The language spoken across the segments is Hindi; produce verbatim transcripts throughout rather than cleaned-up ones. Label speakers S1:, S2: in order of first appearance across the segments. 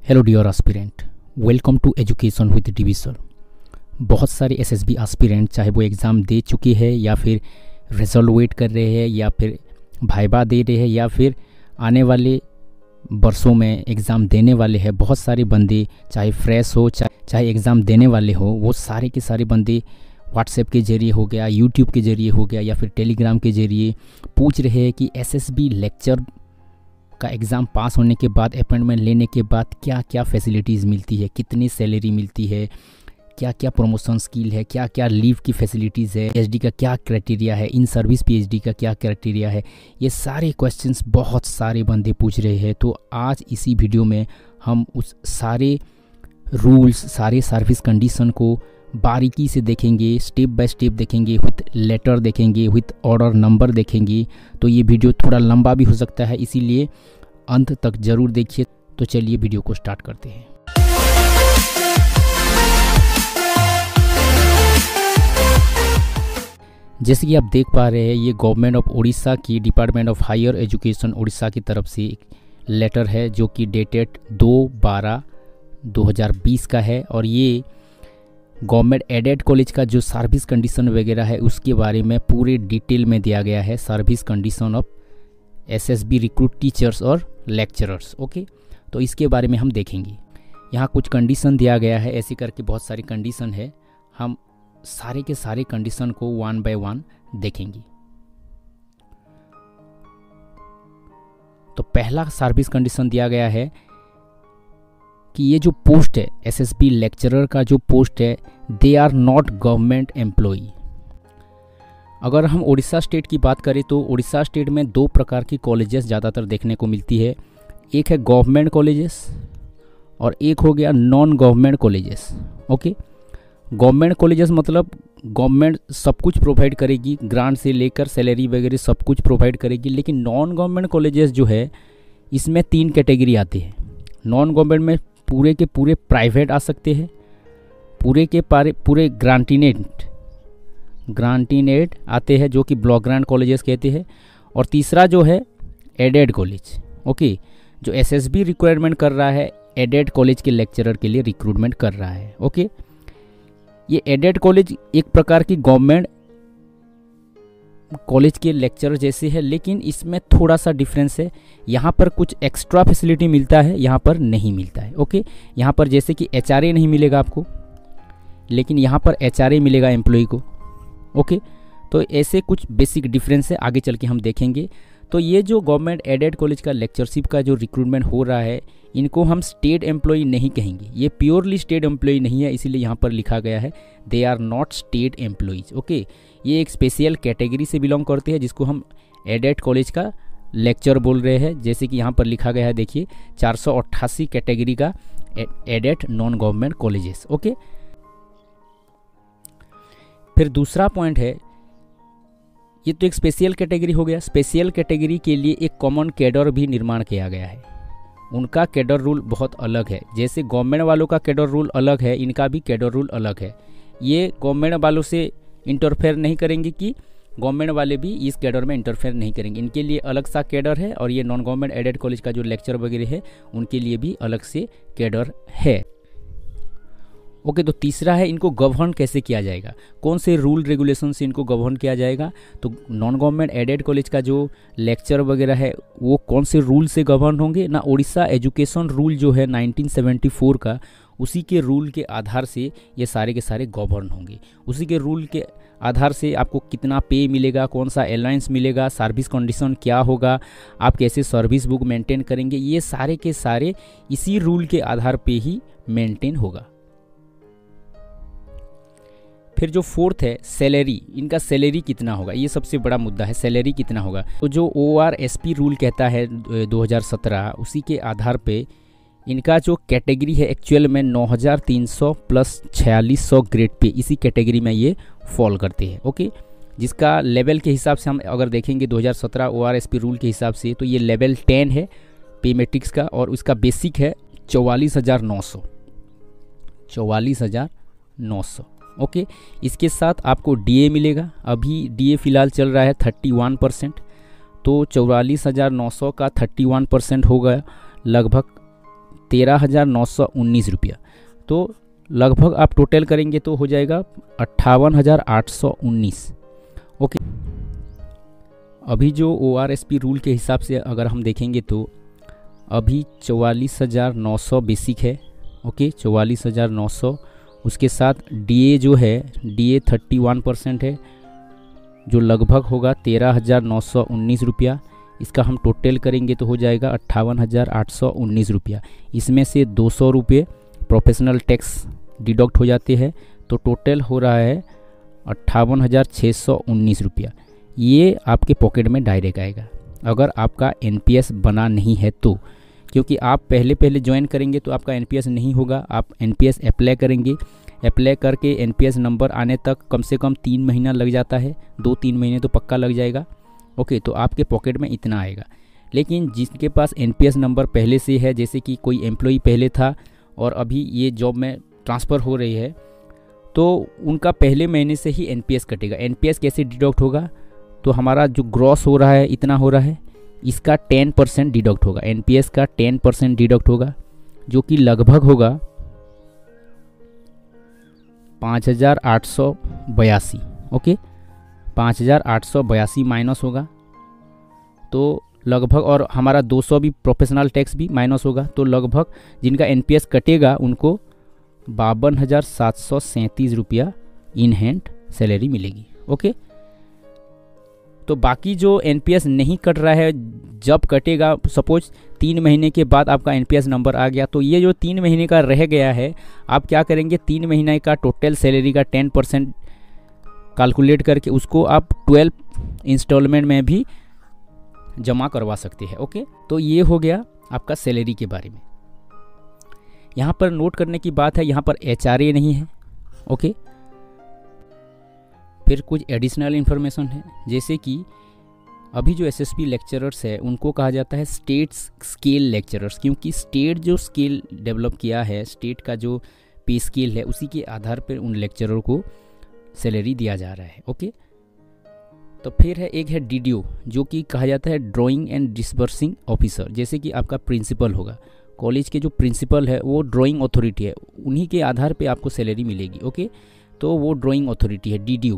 S1: Hello dear aspirant, welcome to education with DV sir. बहुत सारे एसएसबी एस्पिरेंट चाहे वो एग्ज़ाम दे चुके हैं या फिर रिजल्ट वेट कर रहे हैं या फिर भाइबा दे रहे हैं या फिर आने वाले बरसों में एग्ज़ाम देने वाले हैं। बहुत सारे बंदे चाहे फ्रेश हो चाहे चाहे एग्ज़ाम देने वाले हो, वो सारे के सारे बंदे व्हाट्सएप के ज़रिए हो गया, यूट्यूब के ज़रिए हो गया या फिर टेलीग्राम के ज़रिए पूछ रहे हैं कि एसएसबी लेक्चर का एग्ज़ाम पास होने के बाद अपॉइंटमेंट लेने के बाद क्या क्या फैसिलिटीज़ मिलती है, कितनी सैलरी मिलती है, क्या क्या प्रमोशन स्कील है, क्या क्या लीव की फैसिलिटीज़ है, पीएचडी का क्या क्राइटेरिया है, इन सर्विस पीएचडी का क्या क्राइटेरिया है। ये सारे क्वेश्चंस बहुत सारे बंदे पूछ रहे हैं। तो आज इसी वीडियो में हम उस सारे रूल्स, सारे सर्विस कंडीशन को बारीकी से देखेंगे, स्टेप बाय स्टेप देखेंगे, विथ लेटर देखेंगे, विथ ऑर्डर नंबर देखेंगे। तो ये वीडियो थोड़ा लंबा भी हो सकता है, इसीलिए अंत तक ज़रूर देखिए। तो चलिए वीडियो को स्टार्ट करते हैं। जैसे कि आप देख पा रहे हैं, ये गवर्नमेंट ऑफ उड़ीसा की department of higher education Orissa की तरफ से एक लेटर है जो कि डेटेड दो बारह दो हज़ार बीस का है। और ये गवर्नमेंट एडेड कॉलेज का जो सर्विस कंडीशन वगैरह है उसके बारे में पूरे डिटेल में दिया गया है। Service condition of SSB recruit teachers और लेक्चरर्स। ओके, तो इसके बारे में हम देखेंगे। यहाँ कुछ कंडीशन दिया गया है, ऐसे करके बहुत सारी कंडीशन है। हम सारे के सारे कंडीशन को वन बाय वन देखेंगे। तो पहला सर्विस कंडीशन दिया गया है कि ये जो पोस्ट है एसएसबी लेक्चरर का जो पोस्ट है, they are not government employ. अगर हम उड़ीसा स्टेट की बात करें तो उड़ीसा स्टेट में दो प्रकार की कॉलेजेस ज़्यादातर देखने को मिलती है। एक है गवर्नमेंट कॉलेजेस और एक हो गया non government colleges. Okay, government colleges मतलब गवर्नमेंट सब कुछ प्रोवाइड करेगी, ग्रांट से लेकर सैलरी वगैरह सब कुछ प्रोवाइड करेगी। लेकिन नॉन गवर्नमेंट कॉलेजेस जो है, इसमें तीन कैटेगरी आती है। नॉन गवर्नमेंट में पूरे के पूरे प्राइवेट आ सकते हैं, पूरे के पारे पूरे ग्रांटीनेट ग्रांटीनेट आते हैं जो कि ब्लॉक ग्रांट कॉलेजेस कहते हैं। और तीसरा जो है एडेड कॉलेज। ओके, जो एसएसबी रिक्वायरमेंट कर रहा है एडेड कॉलेज के लेक्चरर के लिए रिक्रूटमेंट कर रहा है। ओके, ये एडेड कॉलेज एक प्रकार की गवर्नमेंट कॉलेज के लेक्चरर जैसे है, लेकिन इसमें थोड़ा सा डिफरेंस है। यहाँ पर कुछ एक्स्ट्रा फैसिलिटी मिलता है, यहाँ पर नहीं मिलता है। ओके, यहाँ पर जैसे कि एचआरए नहीं मिलेगा आपको, लेकिन यहाँ पर एचआरए मिलेगा एम्प्लॉय को। ओके, तो ऐसे कुछ बेसिक डिफरेंस है, आगे चल के हम देखेंगे। तो ये जो गवर्नमेंट एडेड कॉलेज का लेक्चरशिप का जो रिक्रूटमेंट हो रहा है, इनको हम स्टेट एम्प्लॉय नहीं कहेंगे। ये प्योरली स्टेट एम्प्लॉय नहीं है, इसीलिए यहाँ पर लिखा गया है they are not state employees. Okay, ये एक स्पेशल कैटेगरी से बिलोंग करते हैं जिसको हम एडेड कॉलेज का लेक्चर बोल रहे हैं। जैसे कि यहाँ पर लिखा गया है, देखिए चार सौ अट्ठासी कैटेगरी का aided non government colleges. Okay, फिर दूसरा पॉइंट है, ये तो एक स्पेशल कैटेगरी हो गया। स्पेशल कैटेगरी के लिए एक कॉमन कैडर भी निर्माण किया गया है। उनका कैडर रूल बहुत अलग है। जैसे गवर्नमेंट वालों का कैडर रूल अलग है, इनका भी कैडर रूल अलग है। ये गवर्नमेंट वालों से इंटरफेयर नहीं करेंगे कि गवर्नमेंट वाले भी इस कैडर में इंटरफेयर नहीं करेंगे। इनके लिए अलग सा कैडर है। और ये नॉन गवर्नमेंट एडेड कॉलेज का जो लेक्चर वगैरह है उनके लिए भी अलग से कैडर है। ओके, तो तीसरा है, इनको गवर्न कैसे किया जाएगा, कौन से रूल रेगुलेशन से इनको गवर्न किया जाएगा। तो नॉन गवर्नमेंट एडेड कॉलेज का जो लेक्चर वगैरह है वो कौन से रूल से गवर्न होंगे ना, उड़ीसा एजुकेशन रूल जो है नाइनटीन सेवेंटी फोर का, उसी के रूल के आधार से ये सारे के सारे गवर्न होंगे। उसी के रूल के आधार से आपको कितना पे मिलेगा, कौन सा अलाउंस मिलेगा, सर्विस कंडीशन क्या होगा, आप कैसे सर्विस बुक मेंटेन करेंगे, ये सारे के सारे इसी रूल के आधार पे ही मेंटेन होगा। फिर जो फोर्थ है सैलरी, इनका सैलरी कितना होगा, ये सबसे बड़ा मुद्दा है। सैलरी कितना होगा, तो जो O R S P rule कहता है दो हज़ार सत्रह, उसी के आधार पे इनका जो कैटेगरी है एक्चुअल में नौ हज़ार तीन सौ प्लस छियालीस सौ ग्रेड पे, इसी कैटेगरी में ये फॉल करते हैं। ओके, जिसका लेवल के हिसाब से हम अगर देखेंगे दो हज़ार सत्रह O R S P rule के हिसाब से, तो ये लेवल टेन है पे मैट्रिक्स का और उसका बेसिक है चौवालीस हज़ार नौ सौ चौवालीस हज़ार नौ सौ ओके, इसके साथ आपको डीए मिलेगा। अभी डीए फिलहाल चल रहा है थर्टी वन परसेंट, तो चौवालीस हज़ार नौ सौ का थर्टी वन परसेंट होगा लगभग तेरह हज़ार नौ सौ उन्नीस रुपया। तो लगभग आप टोटल करेंगे तो हो जाएगा अट्ठावन हज़ार आठ सौ उन्नीस। ओके, अभी जो O R S P rule के हिसाब से अगर हम देखेंगे तो अभी चौवालीस हज़ार नौ सौ बेसिक है। ओके, चौवालीस हज़ार नौ सौ, उसके साथ डीए जो है डीए थर्टी वन परसेंट है, जो लगभग होगा तेरह हज़ार नौ सौ उन्नीस रुपया। इसका हम टोटल करेंगे तो हो जाएगा अट्ठावन हज़ार आठ सौ उन्नीस रुपया। इसमें से दो सौ रुपये प्रोफेशनल टैक्स डिडक्ट हो जाते हैं, तो टोटल हो रहा है अट्ठावन हज़ार छः सौ उन्नीस रुपया। ये आपके पॉकेट में डायरेक्ट आएगा अगर आपका एनपीएस बना नहीं है तो, क्योंकि आप पहले पहले ज्वाइन करेंगे तो आपका एनपीएस नहीं होगा। आप एनपीएस अप्लाई करेंगे, अप्लाई करके एनपीएस नंबर आने तक कम से कम तीन महीना लग जाता है, दो तीन महीने तो पक्का लग जाएगा। ओके, तो आपके पॉकेट में इतना आएगा। लेकिन जिसके पास एनपीएस नंबर पहले से है, जैसे कि कोई एम्प्लॉई पहले था और अभी ये जॉब में ट्रांसफ़र हो रही है, तो उनका पहले महीने से ही एनपीएस कटेगा। एनपीएस कैसे डिडक्ट होगा, तो हमारा जो ग्रॉस हो रहा है इतना हो रहा है, इसका टेन परसेंट डिडक्ट होगा। एनपीएस का टेन परसेंट डिडक्ट होगा, जो कि लगभग होगा पाँच हज़ार आठ सौ बयासी। ओके, पाँच हज़ार आठ सौ बयासी माइनस होगा तो लगभग, और हमारा दो सौ भी प्रोफेशनल टैक्स भी माइनस होगा, तो लगभग जिनका एनपीएस कटेगा उनको बावन हज़ार सात सौ सैंतीस रुपया इन हैंड सैलरी मिलेगी। ओके, तो बाकी जो एनपीएस नहीं कट रहा है, जब कटेगा, सपोज तीन महीने के बाद आपका एनपीएस नंबर आ गया, तो ये जो तीन महीने का रह गया है, आप क्या करेंगे, तीन महीने का टोटल सैलरी का टेन परसेंट कैलकुलेट करके उसको आप ट्वेल्व इंस्टॉलमेंट में भी जमा करवा सकते हैं। ओके, तो ये हो गया आपका सैलरी के बारे में। यहाँ पर नोट करने की बात है, यहाँ पर एचआरए नहीं है। ओके, फिर कुछ एडिशनल इन्फॉर्मेशन है, जैसे कि अभी जो एसएसबी लेक्चरर्स है उनको कहा जाता है स्टेट स्केल लेक्चरर्स, क्योंकि स्टेट जो स्केल डेवलप किया है, स्टेट का जो पे स्केल है, उसी के आधार पर उन लेक्चरर को सैलरी दिया जा रहा है। ओके, तो फिर है एक है डीडीओ, जो कि कहा जाता है ड्राइंग एंड डिस्बर्सिंग ऑफिसर। जैसे कि आपका प्रिंसिपल होगा, कॉलेज के जो प्रिंसिपल है वो ड्राइंग अथॉरिटी है, उन्हीं के आधार पे आपको सैलरी मिलेगी। ओके, तो वो ड्राइंग अथॉरिटी है डीडीओ।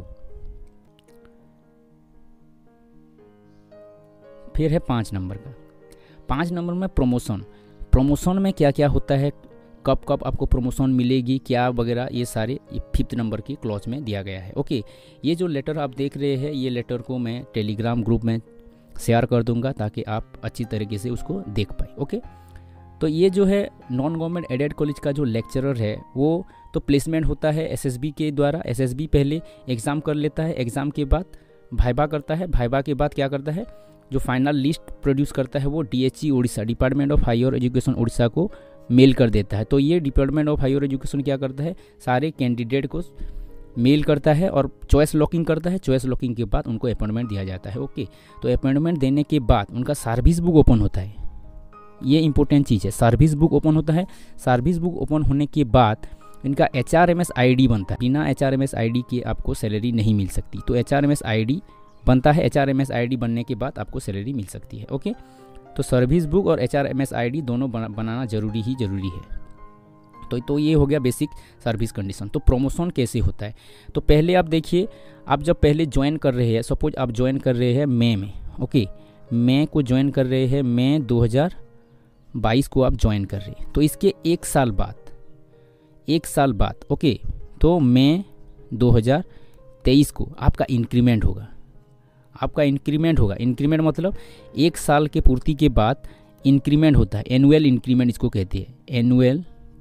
S1: फिर है पाँच नंबर का, पाँच नंबर में प्रमोशन। प्रमोशन में क्या क्या होता है, कब कब आपको प्रमोशन मिलेगी, क्या वगैरह, ये सारे ये फिफ्थ नंबर की क्लॉज में दिया गया है। ओके, ये जो लेटर आप देख रहे हैं, ये लेटर को मैं टेलीग्राम ग्रुप में शेयर कर दूंगा ताकि आप अच्छी तरीके से उसको देख पाए। ओके, तो ये जो है नॉन गवर्नमेंट एडेड कॉलेज का जो लेक्चरर है, वो तो प्लेसमेंट होता है एसएसबी के द्वारा। एसएसबी पहले एग्ज़ाम कर लेता है, एग्ज़ाम के बाद भाइबा करता है, भाइबा के बाद क्या करता है, जो फाइनल लिस्ट प्रोड्यूस करता है वो DHE Orissa, department of higher education Orissa को मेल कर देता है। तो ये डिपार्टमेंट ऑफ हायर एजुकेशन क्या करता है, सारे कैंडिडेट को मेल करता है और चॉइस लॉकिंग करता है। चॉइस लॉकिंग के बाद उनको अपॉइंटमेंट दिया जाता है। ओके, तो अपॉइंटमेंट देने के बाद उनका सर्विस बुक ओपन होता है। ये इंपॉर्टेंट चीज़ है, सर्विस बुक ओपन होता है। सर्विस बुक ओपन होने के बाद इनका H R M S I D बनता है। बिना H R M S I D के आपको सैलरी नहीं मिल सकती, तो H R M S I D बनता है। H R M S I D बनने के बाद आपको सैलरी मिल सकती है। ओके, तो सर्विस बुक और H R M S I D दोनों बना, बनाना जरूरी ही जरूरी है। तो तो ये हो गया बेसिक सर्विस कंडीशन। तो प्रमोशन कैसे होता है, तो पहले आप देखिए, आप जब पहले ज्वाइन कर रहे हैं, सपोज आप ज्वाइन कर रहे हैं मई में। ओके, मई को ज्वाइन कर रहे हैं, मई दो हज़ार बाईस को आप ज्वाइन कर रहे हैं, तो इसके एक साल बाद एक साल बाद ओके, तो मई दो हज़ार तेईस को आपका इंक्रीमेंट होगा। आपका इंक्रीमेंट होगा, इंक्रीमेंट मतलब एक साल के पूर्ति के बाद इंक्रीमेंट होता है। एनुअल इंक्रीमेंट इसको कहते हैं, annual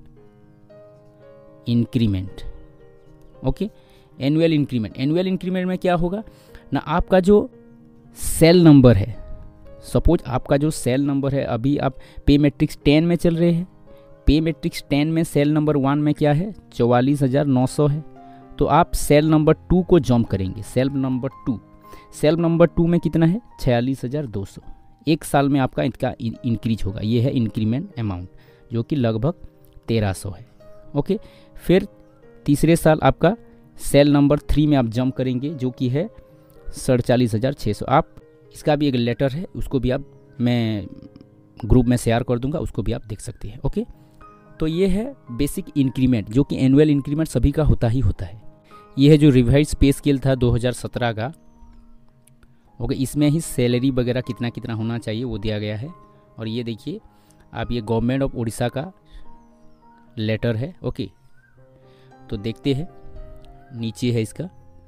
S1: increment. Okay, annual increment. Annual increment में क्या होगा ना, आपका जो सेल नंबर है, सपोज आपका जो सेल नंबर है, अभी आप पे मैट्रिक्स टेन में चल रहे हैं, पे मैट्रिक्स टेन में सेल नंबर वन में क्या है, चौवालीस हज़ार नौ सौ है, तो आप सेल नंबर टू को जंप करेंगे। Cell number two cell number two में कितना है, छियालीस हज़ार दो सौ। एक साल में आपका इनका इंक्रीज होगा। ये है इंक्रीमेंट अमाउंट, जो कि लगभग तेरह सौ है। ओके, फिर तीसरे साल आपका सेल नंबर थ्री में आप जंप करेंगे, जो कि है सड़तालीस हज़ार छः सौ। आप इसका भी एक लेटर है, उसको भी आप मैं ग्रुप में शेयर कर दूंगा, उसको भी आप देख सकते हैं। ओके, तो ये है बेसिक इंक्रीमेंट जो कि एनुअल इंक्रीमेंट सभी का होता ही होता है। ये है जो रिवाइज पे स्केल था दो हज़ार सत्रह का। ओके, इसमें ही सैलरी वगैरह कितना कितना होना चाहिए वो दिया गया है। और ये देखिए आप, ये गवर्नमेंट ऑफ उड़ीसा का लेटर है। ओके, तो देखते हैं, नीचे है इसका।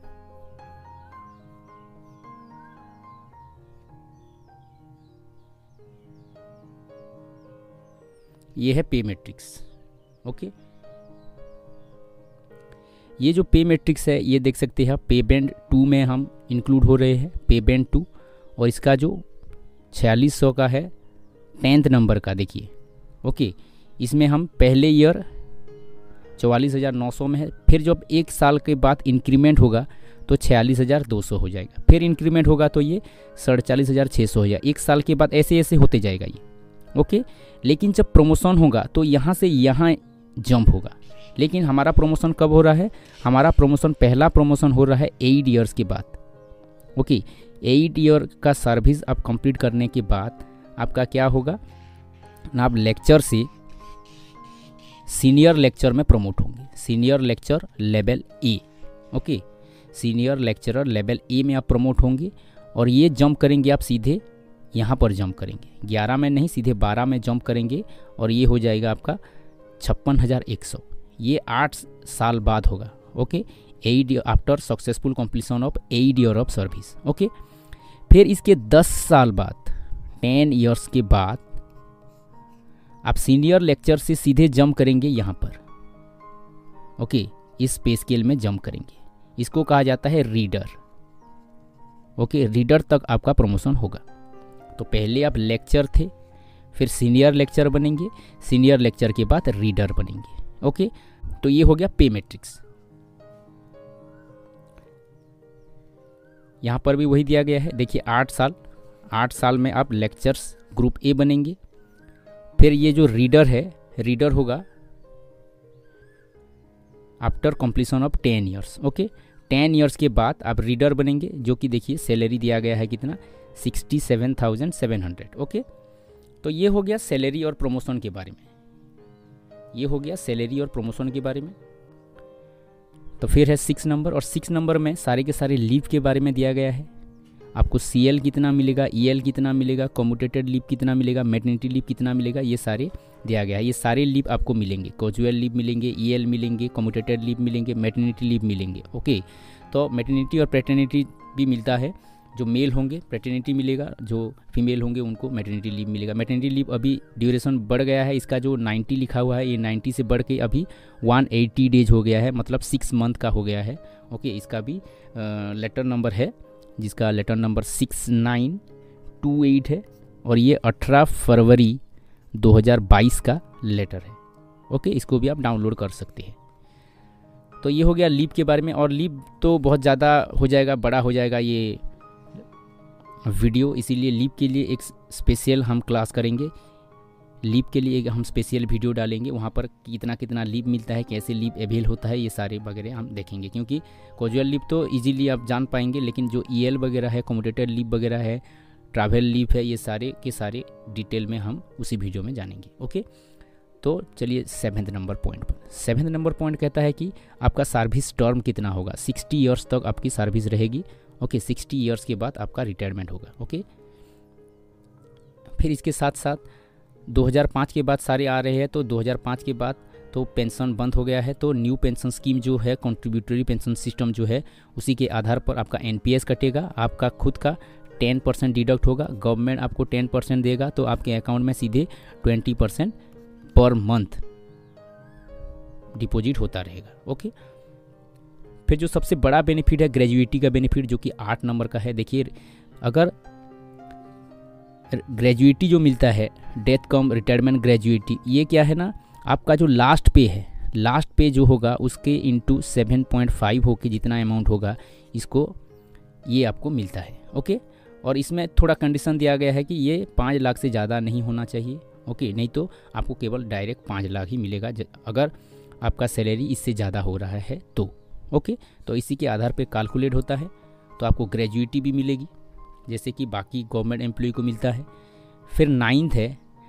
S1: ये है पे मैट्रिक्स। ओके, ये जो पे मैट्रिक्स है ये देख सकते हैं, पे बैंड टू में हम इंक्लूड हो रहे हैं, पे बैंड टू। और इसका जो छियालीस सौ का है टेंथ नंबर का, देखिए। ओके, इसमें हम पहले ईयर चौवालीस हज़ार नौ सौ में है, फिर जब एक साल के बाद इंक्रीमेंट होगा तो छियालीस हज़ार दो सौ हो जाएगा, फिर इंक्रीमेंट होगा तो ये सड़चालीस हज़ार छः सौ हो जाएगा। एक साल के बाद ऐसे ऐसे होते जाएगा ये। ओके, लेकिन जब प्रमोशन होगा तो यहाँ से यहाँ जंप होगा। लेकिन हमारा प्रमोशन कब हो रहा है? हमारा प्रमोशन, पहला प्रमोशन हो रहा है एट ईयर्स के बाद। ओके, एट ईयर का सर्विस आप कंप्लीट करने के बाद आपका क्या होगा ना, आप लेक्चर से सीनियर लेक्चर में प्रमोट होंगे, senior lecture level A. Okay, senior lecturer level A में आप प्रमोट होंगे और ये जंप करेंगे आप सीधे यहाँ पर जंप करेंगे, ग्यारह में नहीं सीधे बारह में जंप करेंगे और ये हो जाएगा आपका छप्पन हज़ार एक सौ। ये आठ साल बाद होगा। Okay, eight after successful completion of eight year of service. Okay, फिर इसके दस साल बाद, टेन ईयर्स के बाद आप सीनियर लेक्चर से सीधे जंप करेंगे यहाँ पर। ओके, इस पे स्केल में जंप करेंगे, इसको कहा जाता है रीडर। ओके, रीडर तक आपका प्रमोशन होगा। तो पहले आप लेक्चर थे, फिर सीनियर लेक्चर बनेंगे, सीनियर लेक्चर के बाद रीडर बनेंगे। ओके, तो ये हो गया पे मैट्रिक्स। यहाँ पर भी वही दिया गया है, देखिए आठ साल, आठ साल में आप लेक्चर्स ग्रुप ए बनेंगे। फिर ये जो रीडर है, रीडर होगा after completion of ten years. Okay, ten years के बाद आप रीडर बनेंगे, जो कि देखिए सैलरी दिया गया है कितना, sixty seven thousand seven hundred. Okay, तो ये हो गया सैलरी और प्रमोशन के बारे में, ये हो गया सैलरी और प्रमोशन के बारे में। तो फिर है सिक्स नंबर, और सिक्स नंबर में सारे के सारे लीव के बारे में दिया गया है। आपको सी एल कितना मिलेगा, ई एल कितना मिलेगा, कम्यूटेटेड लीव कितना मिलेगा, मैटरनिटी लीव कितना मिलेगा, ये सारे दिया गया है। ये सारे लीव आपको मिलेंगे, कैजुअल लीव मिलेंगे, ई एल मिलेंगे, कम्यूटेटेड लीव मिलेंगे, मैटरनिटी लीव मिलेंगे। ओके, तो मैटरनिटी और पैटर्निटी भी मिलता है, जो मेल होंगे पैटर्निटी मिलेगा, जो फीमेल होंगे उनको मैटरनिटी लीव मिलेगा। मैटरनिटी लीव अभी ड्यूरेशन बढ़ गया है, इसका जो नाइन्टी लिखा हुआ है ये नाइन्टी से बढ़ के अभी वन एटी डेज हो गया है, मतलब सिक्स मंथ का हो गया है। ओके, इसका भी लेटर नंबर है, जिसका letter number six nine two eight है, और ये अठारह फरवरी दो हज़ार बाईस का लेटर है। ओके, इसको भी आप डाउनलोड कर सकते हैं। तो ये हो गया लीव के बारे में, और लीव तो बहुत ज़्यादा हो जाएगा, बड़ा हो जाएगा ये वीडियो, इसीलिए लीव के लिए एक स्पेशल हम क्लास करेंगे, लीव के लिए एक हम स्पेशल वीडियो डालेंगे, वहाँ पर कितना कितना लीव मिलता है, कैसे लीव अवेल होता है, ये सारे वगैरह हम देखेंगे। क्योंकि कैजुअल लीव तो इजीली आप जान पाएंगे, लेकिन जो ई एल वगैरह है, कम्यूटेटेड लीव वगैरह है, ट्रैवल लीव है, ये सारे के सारे डिटेल में हम उसी वीडियो में जानेंगे। ओके, तो चलिए सेवेंथ नंबर पॉइंट पर। सेवेंथ नंबर पॉइंट कहता है कि आपका सर्विस टर्म कितना होगा। सिक्सटी ईयर्स तक आपकी सर्विस रहेगी। ओके, सिक्सटी ईयर्स के बाद आपका रिटायरमेंट होगा। ओके, फिर इसके साथ साथ दो हज़ार पाँच के बाद सारे आ रहे हैं, तो दो हज़ार पाँच के बाद तो पेंशन बंद हो गया है, तो न्यू पेंशन स्कीम जो है, कंट्रीब्यूटरी पेंशन सिस्टम जो है, उसी के आधार पर आपका एन पी एस कटेगा, आपका खुद का टेन परसेंट डिडक्ट होगा, गवर्नमेंट आपको टेन परसेंट देगा, तो आपके अकाउंट में सीधे twenty percent per month deposit होता रहेगा। ओके, फिर जो सबसे बड़ा बेनिफिट है ग्रेजुएटी का बेनिफिट, जो कि आठ नंबर का है। देखिए, अगर ग्रेजुएटी जो मिलता है, डेथ कम रिटायरमेंट ग्रेजुएटी, ये क्या है ना, आपका जो लास्ट पे है, लास्ट पे जो होगा उसके इंटू सेवन पॉइंट फाइव होके जितना अमाउंट होगा, इसको ये आपको मिलता है। ओके, और इसमें थोड़ा कंडीशन दिया गया है कि ये पाँच लाख से ज़्यादा नहीं होना चाहिए। ओके, नहीं तो आपको केवल डायरेक्ट पाँच लाख ही मिलेगा अगर आपका सैलरी इससे ज़्यादा हो रहा है तो। ओके, तो इसी के आधार पे कैलकुलेट होता है, तो आपको ग्रेजुएटी भी मिलेगी, जैसे कि बाकी गवर्नमेंट एम्प्लॉय को मिलता है। फिर नाइन्थ है,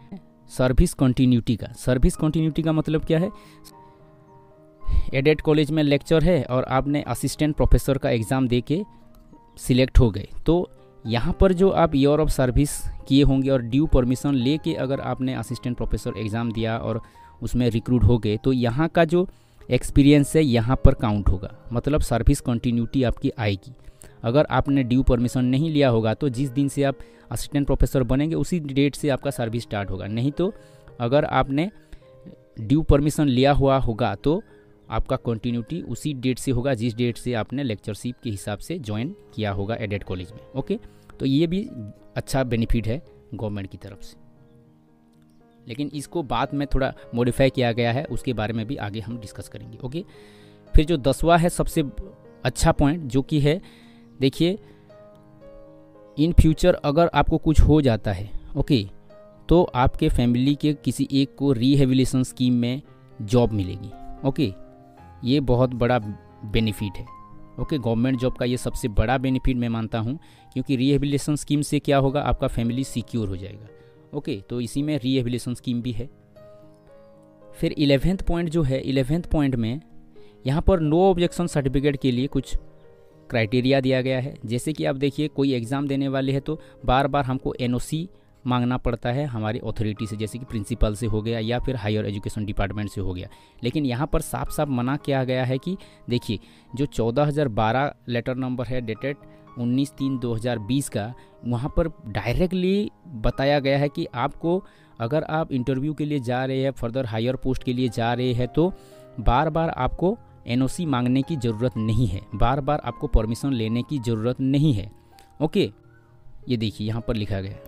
S1: सर्विस कंटिन्यूटी का। सर्विस कंटिन्यूटी का मतलब क्या है, एडेड कॉलेज में लेक्चर है और आपने असिस्टेंट प्रोफेसर का एग्ज़ाम दे के सिलेक्ट हो गए, तो यहाँ पर जो आप ईयर ऑफ सर्विस किए होंगे और ड्यू परमिशन लेके अगर आपने असिस्टेंट प्रोफेसर एग्ज़ाम दिया और उसमें रिक्रूट हो गए, तो यहाँ का जो एक्सपीरियंस है यहाँ पर काउंट होगा, मतलब सर्विस कंटिन्यूटी आपकी आएगी। अगर आपने ड्यू परमिशन नहीं लिया होगा तो जिस दिन से आप असिस्टेंट प्रोफेसर बनेंगे उसी डेट से आपका सर्विस स्टार्ट होगा। नहीं तो अगर आपने ड्यू परमिशन लिया हुआ होगा तो आपका कंटिन्यूटी उसी डेट से होगा जिस डेट से आपने लेक्चरशिप के हिसाब से ज्वाइन किया होगा एडेड कॉलेज में। ओके, तो ये भी अच्छा बेनिफिट है गवर्नमेंट की तरफ से, लेकिन इसको बाद में थोड़ा मॉडिफाई किया गया है, उसके बारे में भी आगे हम डिस्कस करेंगे। ओके, फिर जो दसवां है सबसे अच्छा पॉइंट जो कि है, देखिए इन फ्यूचर अगर आपको कुछ हो जाता है, ओके, तो आपके फैमिली के किसी एक को रिहेबिलिटेशन स्कीम में जॉब मिलेगी। ओके, ये बहुत बड़ा बेनिफिट है। ओके, गवर्नमेंट जॉब का ये सबसे बड़ा बेनिफिट मैं मानता हूँ, क्योंकि रिहेबिलिटेशन स्कीम से क्या होगा, आपका फैमिली सिक्योर हो जाएगा। ओके, तो इसी में रिहेबिलिटेशन स्कीम भी है। फिर इलेवेंथ पॉइंट जो है, इलेवेंथ पॉइंट में यहाँ पर नो ऑब्जेक्शन सर्टिफिकेट के लिए कुछ क्राइटेरिया दिया गया है। जैसे कि आप देखिए, कोई एग्ज़ाम देने वाले हैं तो बार बार हमको एनओसी मांगना पड़ता है हमारी अथॉरिटी से, जैसे कि प्रिंसिपल से हो गया या फिर हायर एजुकेशन डिपार्टमेंट से हो गया। लेकिन यहाँ पर साफ साफ मना किया गया है कि देखिए, जो चौदह हज़ार बारह लेटर नंबर है डेटेड उन्नीस तीन दो हज़ार बीस का, वहाँ पर डायरेक्टली बताया गया है कि आपको अगर आप इंटरव्यू के लिए जा रहे हैं, फर्दर हायर पोस्ट के लिए जा रहे हैं, तो बार बार आपको एनओसी मांगने की ज़रूरत नहीं है, बार बार आपको परमिशन लेने की ज़रूरत नहीं है। ओके, ये देखिए यहाँ पर लिखा गया,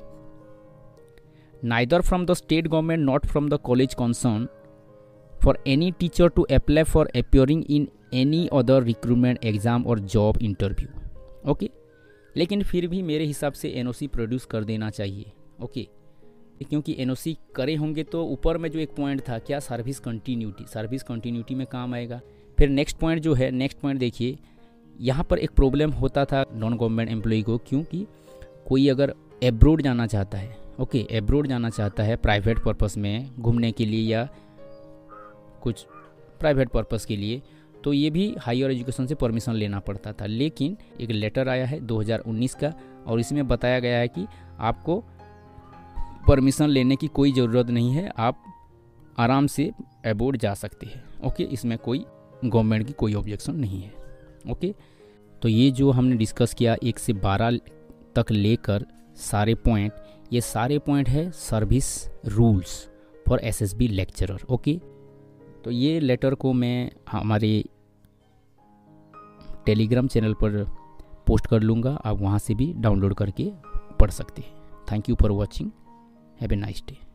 S1: neither from the state government not from the college concern for any teacher to apply for appearing in any other recruitment exam और जॉब इंटरव्यू। ओके, लेकिन फिर भी मेरे हिसाब से एनओसी प्रोड्यूस कर देना चाहिए। ओके, क्योंकि एनओसी करे होंगे तो ऊपर में जो एक पॉइंट था क्या, सर्विस कंटिन्यूटी, सर्विस कंटिन्यूटी में काम आएगा। फिर नेक्स्ट पॉइंट जो है, नेक्स्ट पॉइंट देखिए, यहाँ पर एक प्रॉब्लम होता था नॉन गवर्नमेंट एम्प्लॉय को, क्योंकि कोई अगर एब्रोड जाना चाहता है, ओके, एब्रोड जाना चाहता है प्राइवेट पर्पस में घूमने के लिए या कुछ प्राइवेट पर्पस के लिए, तो ये भी हायर एजुकेशन से परमिशन लेना पड़ता था। लेकिन एक लेटर आया है दो हज़ार उन्नीस का और इसमें बताया गया है कि आपको परमिशन लेने की कोई ज़रूरत नहीं है, आप आराम से एब्रोड जा सकते हैं। ओके, इसमें कोई गवर्नमेंट की कोई ऑब्जेक्शन नहीं है। ओके, तो ये जो हमने डिस्कस किया एक से बारह तक लेकर सारे पॉइंट, ये सारे पॉइंट है service rules for SSB lecturer. Okay, तो ये लेटर को मैं हमारे टेलीग्राम चैनल पर पोस्ट कर लूँगा, आप वहाँ से भी डाउनलोड करके पढ़ सकते हैं। Thank you for watching, have a nice day.